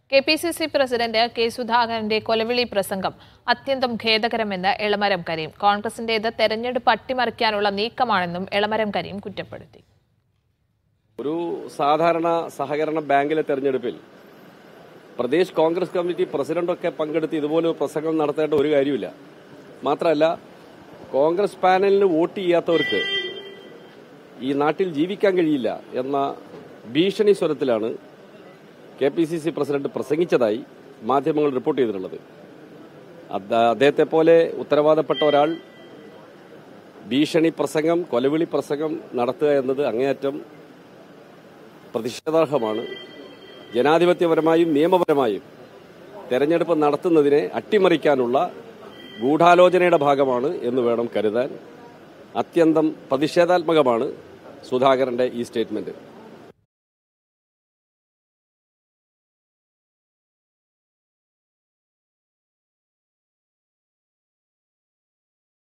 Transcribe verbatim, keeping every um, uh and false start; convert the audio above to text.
K P C C president K സുധാകരന്റെ കൊലവിളി പ്രസംഗം അത്യന്തം ഖേദകരമെന്ന് എളമരം കരീം. കോൺഗ്രസിന്റേത് തെരഞ്ഞെടുപ്പ് അട്ടിമറിക്കാനുള്ള നീക്കമാണെന്നും എളമരം കരീം കുറ്റപ്പെടുത്തി. ഒരു സാധാരണ സഹകരണ ബാങ്കിലെ തെരഞ്ഞെടുപ്പിൽ പ്രദേശ് കോൺഗ്രസ് കമ്മിറ്റി പ്രസിഡന്റൊക്കെ പങ്കെടുത്ത് ഇതുപോലെ പ്രസംഗം നടത്തേണ്ട ഒരു കാര്യമില്ല. മാത്രമല്ല, കോൺഗ്രസ് പാനലിന് വോട്ട് ചെയ്യാത്തവർക്ക് ഈ നാട്ടിൽ ജീവിക്കാൻ കഴിയില്ല എന്ന ഭീഷണി സ്വരത്തിലാണ് K P C C president പ്രസംഗിച്ചതായി മാധ്യമങ്ങൾ റിപ്പോർട്ട് ചെയ്തിട്ടുള്ളത്. അദ്ദേഹത്തെ പോലെ ഉത്തരവാദപ്പെട്ട ഒരാൾ ഭീഷണി പ്രസംഗം, കൊലവിളി പ്രസംഗം നടത്തുക എന്നത് അങ്ങേയറ്റം പ്രതിഷേധാർഹമാണ്. ജനാധിപത്യപരമായും നിയമപരമായും തെരഞ്ഞെടുപ്പ് നടത്തുന്നതിനെ അട്ടിമറിക്കാനുള്ള ഗൂഢാലോചനയുടെ ഭാഗമാണ് എന്ന് വേണം കരുതാൻ. അത്യന്തം പ്രതിഷേധാത്മകമാണ് സുധാകരന്റെ ഈ സ്റ്റേറ്റ്മെന്റ്.